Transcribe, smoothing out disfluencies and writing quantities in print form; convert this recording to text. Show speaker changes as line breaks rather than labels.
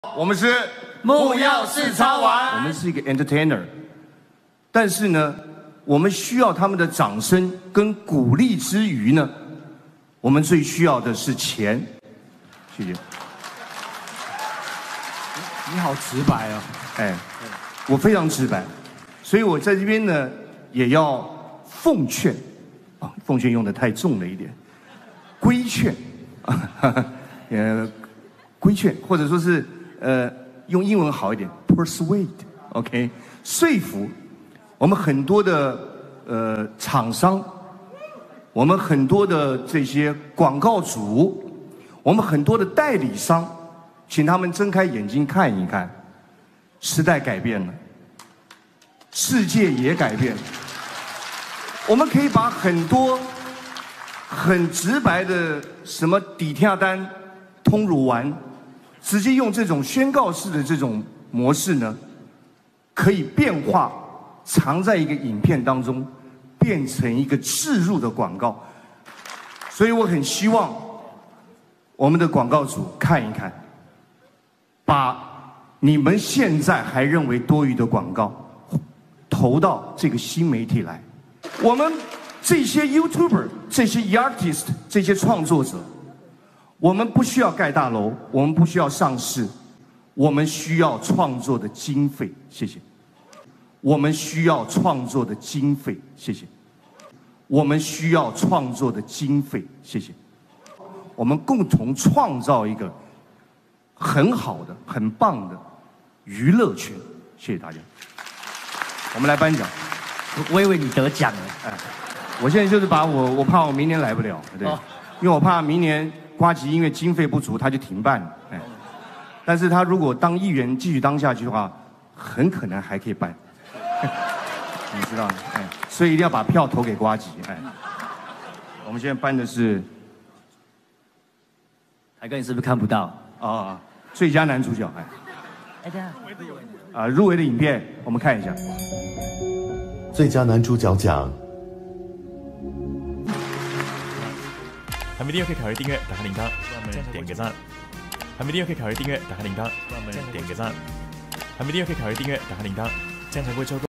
我们是
木曜4超玩，
我们是一个 entertainer， 但是呢，我们需要他们的掌声跟鼓励之余呢，我们最需要的是钱。谢谢。
你好直白啊！
哎，我非常直白，所以我在这边呢也要奉劝啊，奉劝用的太重了一点，规劝啊，规劝或者说是用英文好一点 ，persuade，OK， 说服我们很多的厂商，我们很多的这些广告主，我们很多的代理商。请他们睁开眼睛看一看，时代改变了，世界也改变了。我们可以把很多很直白的什么底下单、通乳丸，直接用这种宣告式的这种模式呢，可以变化，藏在一个影片当中，变成一个置入的广告。所以我很希望我们的广告主看一看。把你们现在还认为多余的广告投到这个新媒体来。我们这些 YouTuber、这些 artist、这些创作者，我们不需要盖大楼，我们不需要上市，我们需要创作的经费。谢谢。我们需要创作的经费。谢谢。我们需要创作的经费。谢谢。我们共同创造一个很好的、很棒的娱乐圈，谢谢大家。我们来颁奖，
我以为你得奖了。
哎，我现在就是把我怕我明年来不了，对，因为我怕明年呱吉因为经费不足他就停办了，哎，但是他如果当议员继续当下去的话，很可能还可以办，你知道吗？哎，所以一定要把票投给呱吉，哎。我们现在颁的是，
海哥，你是不是看不到？
啊。最佳男主角，
哎，等下，
入围的影片我们看一下。
最佳男主角奖，
还没订阅可以考虑订阅，打开铃铛，让我们点个赞。还没订阅可以考虑订阅，打开铃铛，让我们点个赞。还没订阅可以考虑订阅，打开铃铛，这样才不会错过。